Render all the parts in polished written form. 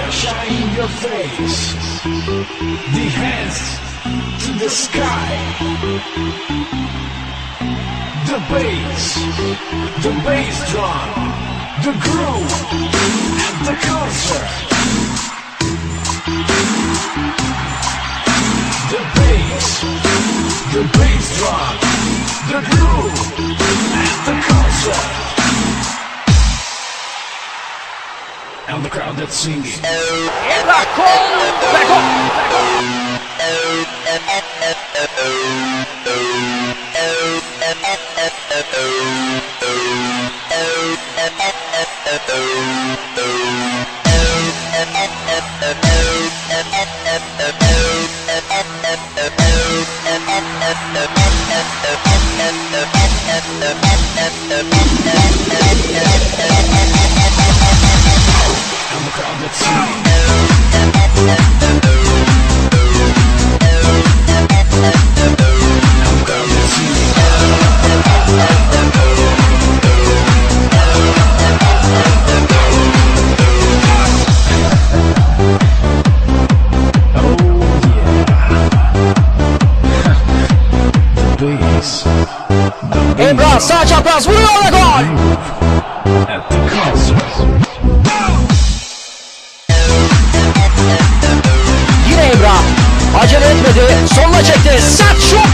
Shine your face, the hands to the sky. The bass drum, the groove, and the concert. The bass drum, the groove, and the concert. And the crowd that's singing. Emrah Kol ve gol. And the crowd that's singing. Emrah sağ çapraz vuruyor ve gol. At the concert. Yine Emrah acele etmedi, soluna çekti, sert şut.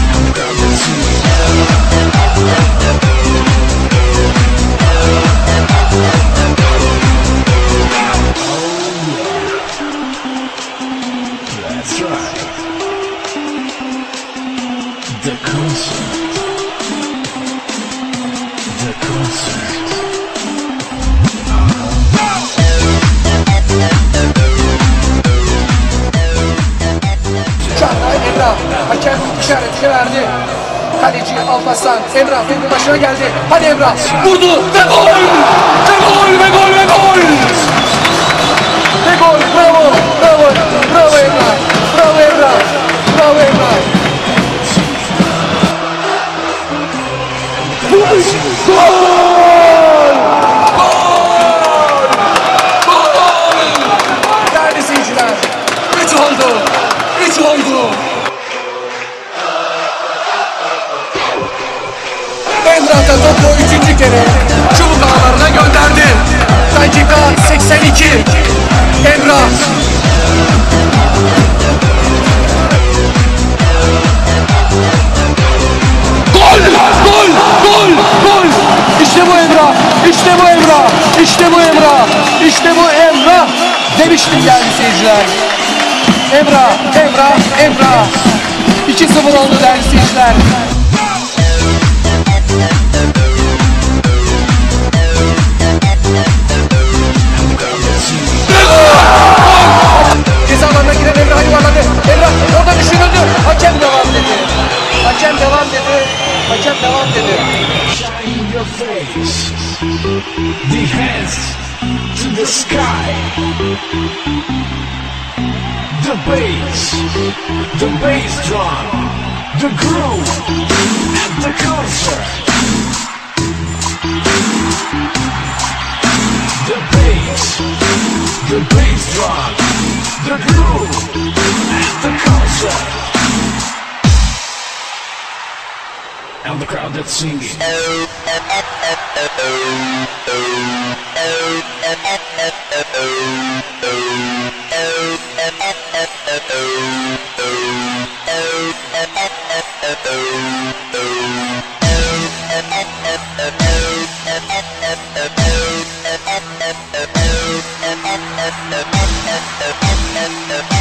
That's right. The concert. The concert. Şu anda Emrah hakem işaretini verdi. Kaleci Alparslan Emrah topun başına geldi. Hadi Emrah vurdu ve gol! Ve gol! Ve gol! Ve gol! Ve gol! Bravo! Bravo! Bravo Emrah! Bravo Emrah! Bravo Emrah! Gol! Gol! Gol! Değerli seyirciler, 3 oldu. 3 oldu. Emrah da topu 3. kere çubuk ağlarına gönderdi. Dakika 82. Emrah. Gol! Gol! Gol! Gol! İşte bu Emrah! İşte bu Emrah! İşte bu Emrah! İşte bu Emrah! Demiştim değerli seyirciler. Emrah, Emrah, Emrah. 2-0 oldu değerli seyirciler. Ceza alanına giren Emrah yuvarladı. Emrah orada düşünüldü. Hakem devam dedi. Hakem devam dedi. Hakem devam dedi. Shine your face, the hands to the sky. The bass drum, the groove, and the concert. The bass drum, the groove, and the concert. And the crowd that's singing. The